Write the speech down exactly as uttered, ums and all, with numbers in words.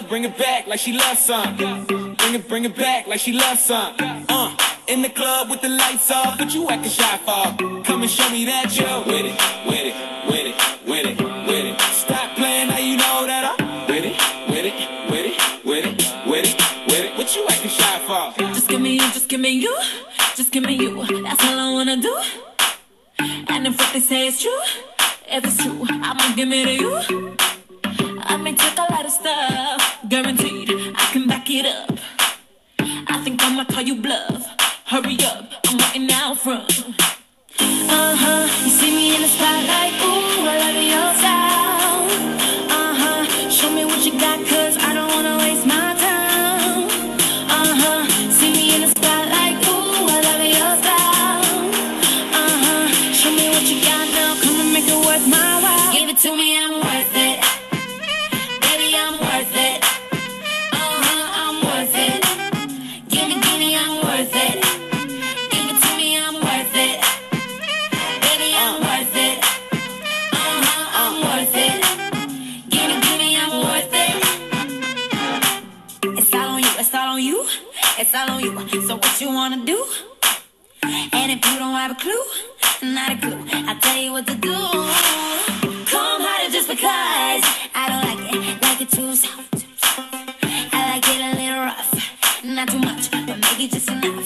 bring it back like she loves some. Bring it, bring it back like she loves some. Uh, in the club with the lights off, but you acting shy for. Come and show me that you're with it, with it, with it, with it, with it. Stop playing, now you know that I'm with it, with it, with it, with it, with it, with it. What you acting shy for? Just give me you, just give me you, just give me you. That's all I wanna do. And if what they say is true, if it's true, I'ma give it to you. I may take a lot of stuff, guaranteed I can back it up. I think I'ma call you bluff. Hurry up, I'm waiting out front. Uh-huh, you see me in the spotlight, ooh, I love your style. Uh-huh, show me what you got, cause I don't wanna waste my time. Uh-huh, see me in the spotlight, ooh, I love your style. Uh-huh, show me what you got now, come and make it worth my while. Give it to me, I'm worth it. Baby, I'm worth it. Uh-huh, I'm worth it. Give me, give me, I'm worth it. Give it to me, I'm worth it. Baby, I'm worth it. Uh-huh, I'm worth it. Give me, give me, I'm worth it. It's all on you, it's all on you, it's all on you. So what you wanna do? And if you don't have a clue, not a clue, I'll tell you what to do. Come harder just because I don't like it, like it too soft. I like it a little rough, not too much, but maybe just enough.